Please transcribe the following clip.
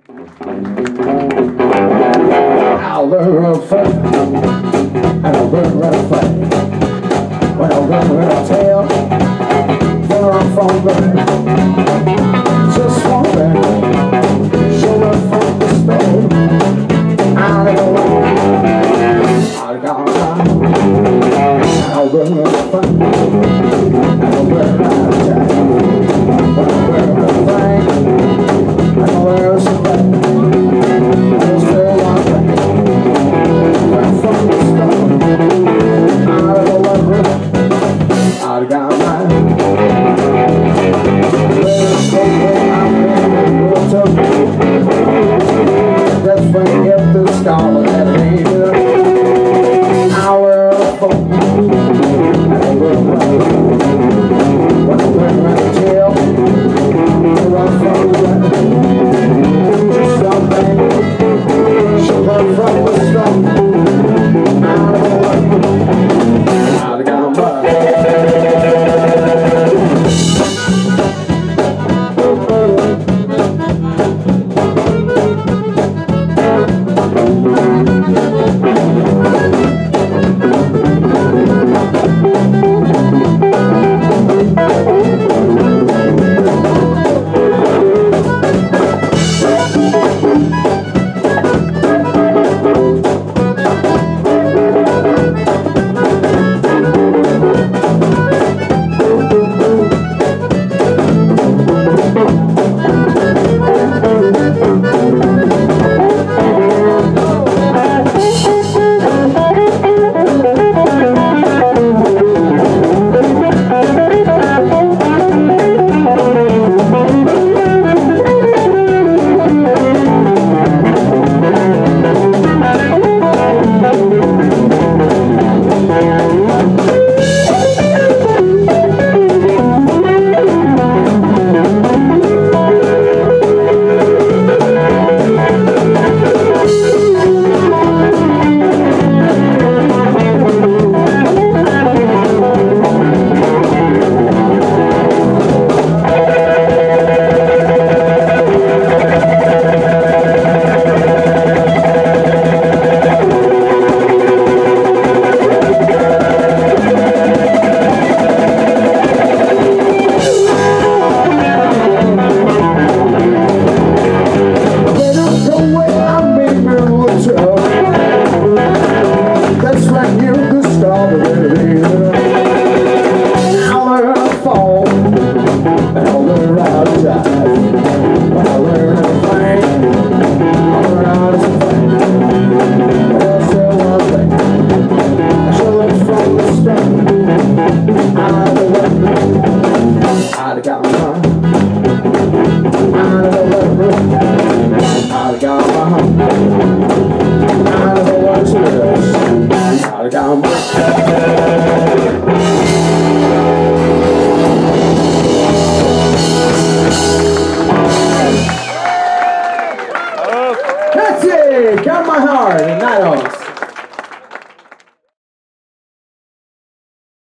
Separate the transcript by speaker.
Speaker 1: I'll learn real fast, and I'll learn real fast. When I'll learn real tell, where I'm from, just one thing, show up from the store. I'll never learn, I'll go on. I'll learn real fast, and I'll learn real tell. When I'll learn real fast, and I'll learn real fast. That's when you get the star that ain't good. Our phone, when I learn how to tell, run from the just something, she'll run from the storm. Out of the way, out of the I got my